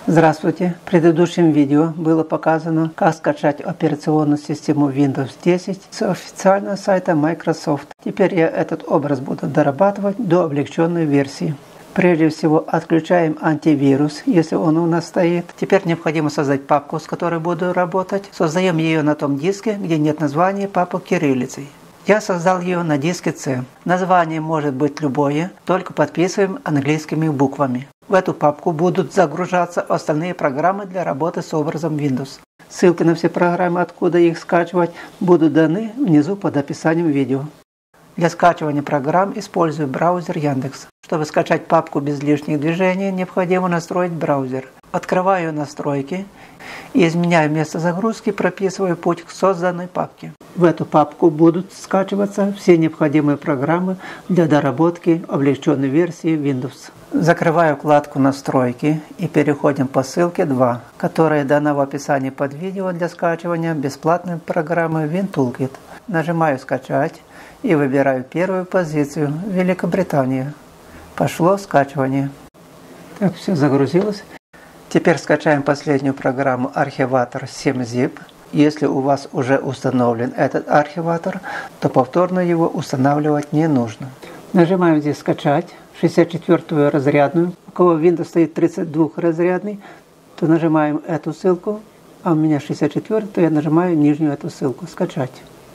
Здравствуйте! В предыдущем видео было показано, как скачать операционную систему Windows 10 с официального сайта Microsoft. Теперь я этот образ буду дорабатывать до облегченной версии. Прежде всего отключаем антивирус, если он у нас стоит. Теперь необходимо создать папку, с которой буду работать. Создаем ее на том диске, где нет названия папок кириллицей. Я создал ее на диске C. Название может быть любое, только подписываем английскими буквами. В эту папку будут загружаться остальные программы для работы с образом Windows. Ссылки на все программы, откуда их скачивать, будут даны внизу под описанием видео. Для скачивания программ использую браузер Яндекс. Чтобы скачать папку без лишних движений, необходимо настроить браузер. Открываю настройки и, изменяя место загрузки, прописываю путь к созданной папке. В эту папку будут скачиваться все необходимые программы для доработки облегченной версии Windows. Закрываю вкладку «Настройки» и переходим по ссылке 2, которая дана в описании под видео для скачивания бесплатной программы WinToolkit. Нажимаю «Скачать» и выбираю первую позицию – Великобритания. Пошло скачивание. Так, все загрузилось. Теперь скачаем последнюю программу архиватор 7zip. Если у вас уже установлен этот архиватор, то повторно его устанавливать не нужно. Нажимаем здесь «Скачать» 64-ю разрядную. У кого Windows стоит 32-разрядный, то нажимаем эту ссылку, а у меня 64, то я нажимаю нижнюю эту ссылку «Скачать».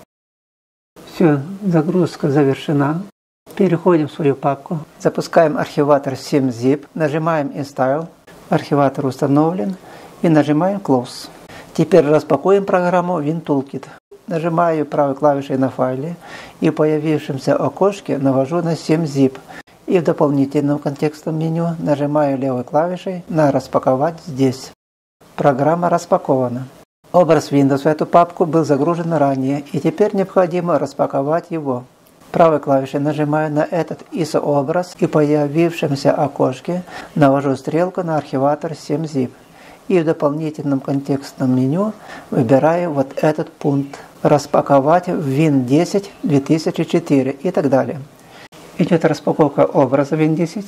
Все, загрузка завершена. Переходим в свою папку. Запускаем архиватор 7zip, нажимаем «Install». Архиватор установлен и нажимаем «Close». Теперь распакуем программу WinToolkit. Нажимаю правой клавишей на файле и в появившемся окошке навожу на 7zip. И в дополнительном контекстном меню нажимаю левой клавишей на «Распаковать здесь». Программа распакована. Образ Windows в эту папку был загружен ранее, и теперь необходимо распаковать его. Правой клавишей нажимаю на этот ISO-образ и в появившемся окошке навожу стрелку на архиватор 7zip. И в дополнительном контекстном меню выбираю вот этот пункт «Распаковать в Win10 2004» и так далее. Идет распаковка образа Win10.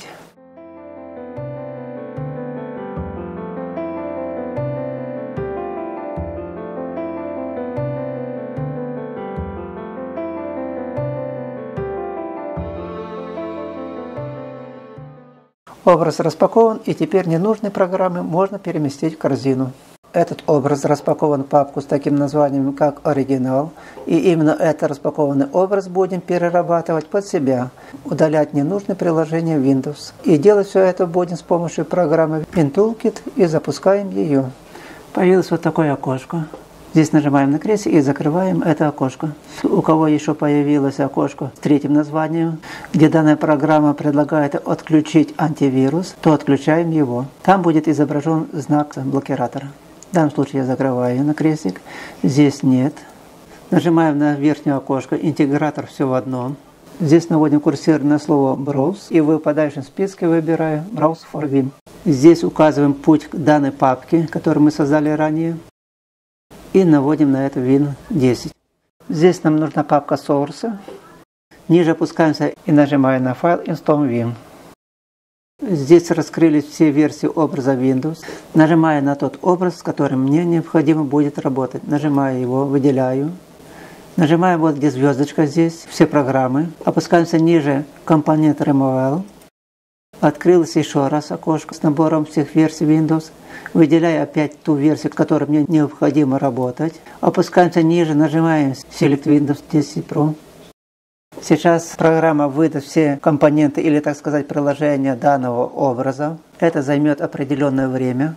Образ распакован, и теперь ненужные программы можно переместить в корзину. Этот образ распакован в папку с таким названием, как «Оригинал», и именно этот распакованный образ будем перерабатывать под себя, удалять ненужные приложения Windows. И делать все это будем с помощью программы WinToolkit и запускаем ее. Появилось вот такое окошко. Здесь нажимаем на крестик и закрываем это окошко. У кого еще появилось окошко с третьим названием, где данная программа предлагает отключить антивирус, то отключаем его. Там будет изображен знак блокиратора. В данном случае я закрываю на крестик. Здесь нет. Нажимаем на верхнее окошко «Интегратор все в одном». Здесь наводим курсор на слово «Browse» и в выпадающем списке выбираю «Browse for Win». Здесь указываем путь к данной папке, которую мы создали ранее. И наводим на это Win10. Здесь нам нужна папка Source. Ниже опускаемся и нажимаем на файл Install Win. Здесь раскрылись все версии образа Windows. Нажимаю на тот образ, с которым мне необходимо будет работать. Нажимаю его, выделяю. Нажимаем вот где звездочка здесь, все программы. Опускаемся ниже компонент Removal. Открылось еще раз окошко с набором всех версий Windows. Выделяю опять ту версию, с которой мне необходимо работать. Опускаемся ниже, нажимаем Select Windows 10 Pro. Сейчас программа выдаст все компоненты или, так сказать, приложения данного образа. Это займет определенное время.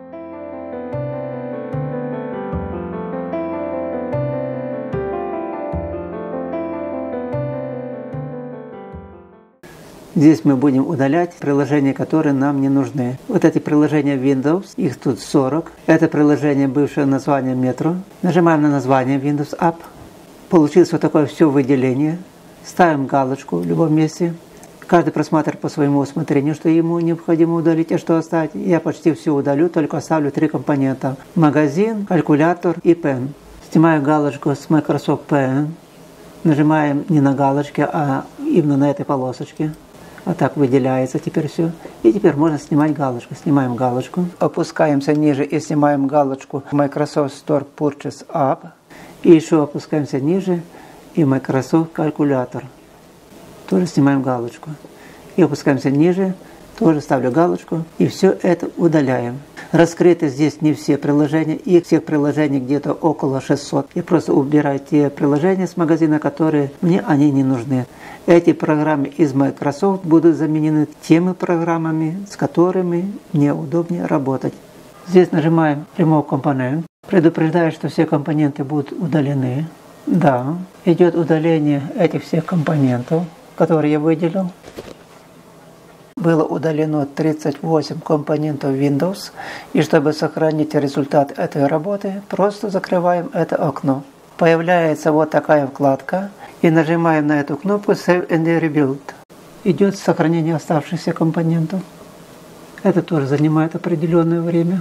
Здесь мы будем удалять приложения, которые нам не нужны. Вот эти приложения Windows, их тут 40. Это приложение, бывшее название Metro. Нажимаем на название Windows App. Получилось вот такое все выделение. Ставим галочку в любом месте. Каждый просматривает по своему усмотрению, что ему необходимо удалить, а что оставить. Я почти все удалю, только оставлю 3 компонента. Магазин, калькулятор и Pen. Снимаю галочку с Microsoft Pen. Нажимаем не на галочке, а именно на этой полосочке. Вот так выделяется теперь все. И теперь можно снимать галочку. Снимаем галочку. Опускаемся ниже и снимаем галочку Microsoft Store Purchase App. И еще опускаемся ниже и Microsoft Calculator. Тоже снимаем галочку. И опускаемся ниже. Тоже ставлю галочку. И все это удаляем. Раскрыты здесь не все приложения. Их всех приложений где-то около 600. Я просто убираю те приложения с магазина, которые мне они не нужны. Эти программы из Microsoft будут заменены теми программами, с которыми мне удобнее работать. Здесь нажимаем Remove Component. Предупреждаю, что все компоненты будут удалены. Да, идет удаление этих всех компонентов, которые я выделил. Было удалено 38 компонентов Windows. И чтобы сохранить результат этой работы, просто закрываем это окно. Появляется вот такая вкладка. И нажимаем на эту кнопку Save and Rebuild. Идет сохранение оставшихся компонентов. Это тоже занимает определенное время.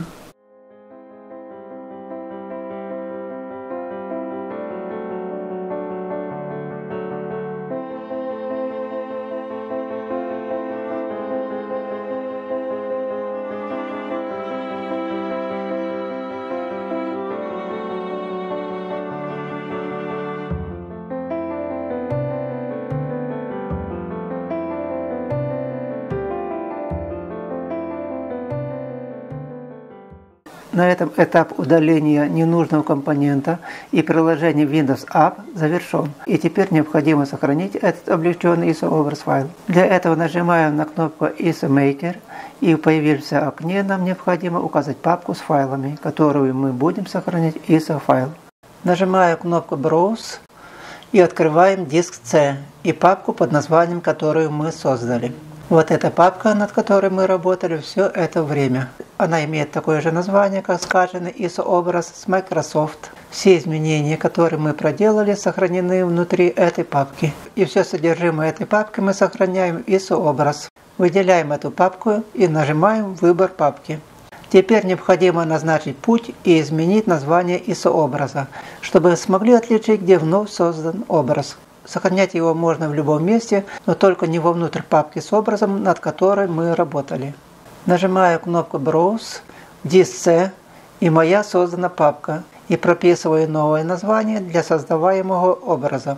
На этом этап удаления ненужного компонента и приложения Windows App завершен. И теперь необходимо сохранить этот облегченный ISO-образ файл. Для этого нажимаем на кнопку ISO Maker, и в появившемся окне нам необходимо указать папку с файлами, которую мы будем сохранять ISO файл. Нажимаю кнопку Browse и открываем диск C и папку под названием, которую мы создали. Вот эта папка, над которой мы работали все это время. Она имеет такое же название, как скачанный ISO-образ с Microsoft. Все изменения, которые мы проделали, сохранены внутри этой папки. И все содержимое этой папки мы сохраняем в ISO-образ. Выделяем эту папку и нажимаем «Выбор папки». Теперь необходимо назначить путь и изменить название ISO-образа, чтобы смогли отличить, где вновь создан образ. Сохранять его можно в любом месте, но только не вовнутрь папки с образом, над которой мы работали. Нажимаю кнопку Browse, диск C и моя создана папка и прописываю новое название для создаваемого образа.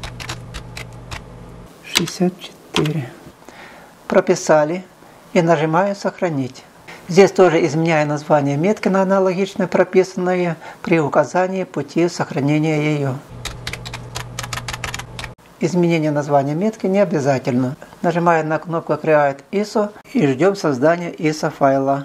64. Прописали и нажимаю «Сохранить». Здесь тоже изменяю название метки на аналогично прописанное при указании пути сохранения ее. Изменение названия метки не обязательно. Нажимаем на кнопку Create ISO и ждем создания ISO файла.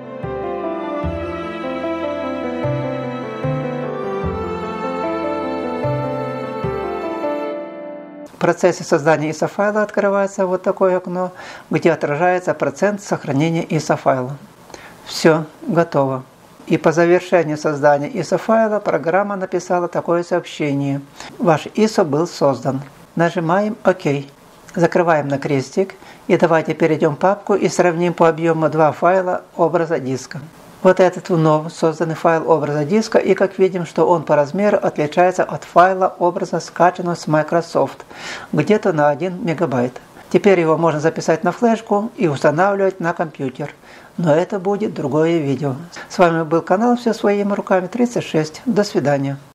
В процессе создания ISO файла открывается вот такое окно, где отражается процент сохранения ISO файла. Все, готово. И по завершению создания ISO файла программа написала такое сообщение: ваш ISO был создан. Нажимаем ОК. Закрываем на крестик. И давайте перейдем в папку и сравним по объему два файла образа диска. Вот этот вновь созданный файл образа диска, и как видим, что он по размеру отличается от файла образа, скачанного с Microsoft, где-то на 1 мегабайт. Теперь его можно записать на флешку и устанавливать на компьютер. Но это будет другое видео. С вами был канал «Все своими руками» 36. До свидания.